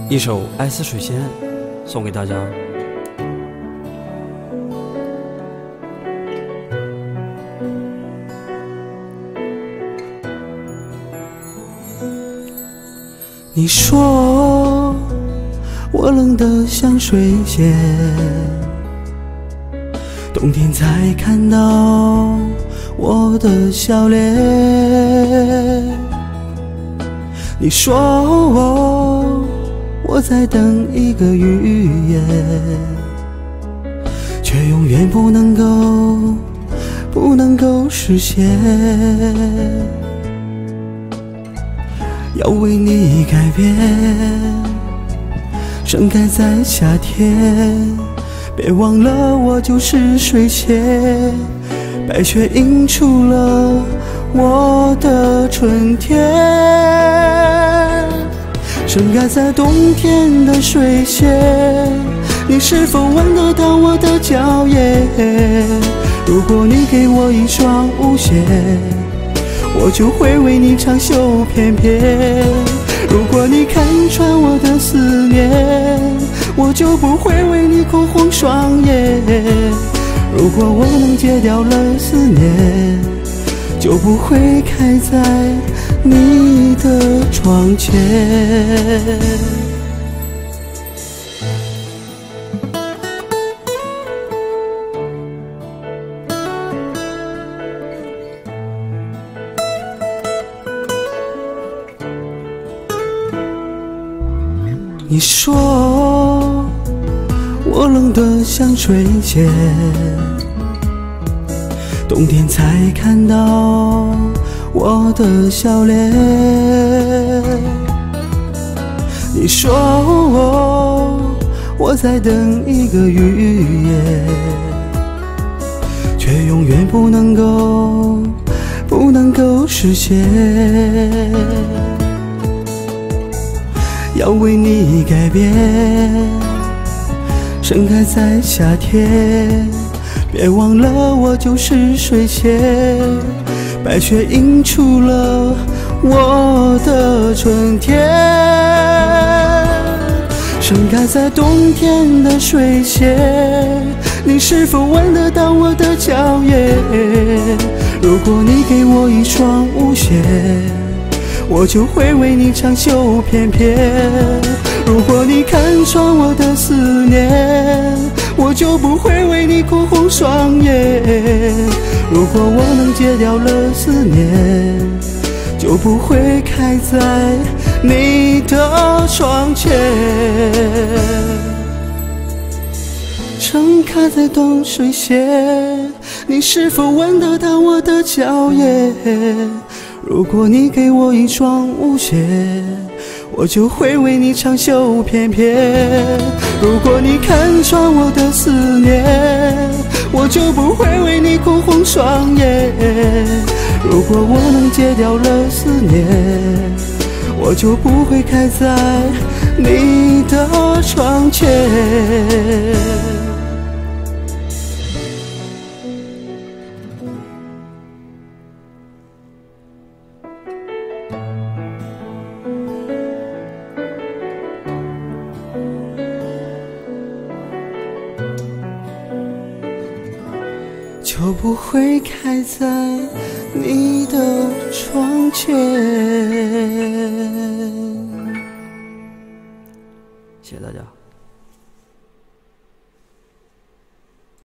一首《爱似水仙》送给大家。 你说我冷得像水仙，冬天才看到我的笑脸。你说我在等一个预言，却永远不能够实现。要为你改变，盛开在夏天。别忘了我就是水仙，白雪映出了我的春天。盛开在冬天的水仙，你是否闻得到我的娇艳？如果你给我一双舞鞋，我就会为你长袖翩翩。如果你看穿我的思念，我就不会为你哭红双眼。如果我能戒掉了思念，就不会开在你的窗前。你说我冷得像水仙，冬天才看到我的笑脸。你说我在等一个预言，却永远不能够实现。要为你改变，盛开在夏天。别忘了我就是水仙，白雪映出了我的春天。盛开在冬天的水仙，你是否闻得到我的娇艳？如果你给我一双舞鞋，我就会为你长袖翩翩。如果你看穿我的思念，我就不会为你哭红双眼。如果我能戒掉了思念，就不会开在你的窗前。盛开在冬水仙，你是否闻得到我的娇艳？如果你给我一双舞鞋，我就会为你长袖翩翩。如果你看穿我的思念，我就不会为你哭红双眼。如果我能戒掉了思念，我就不会开在你的窗前。就不会开在你的窗前。 谢谢大家。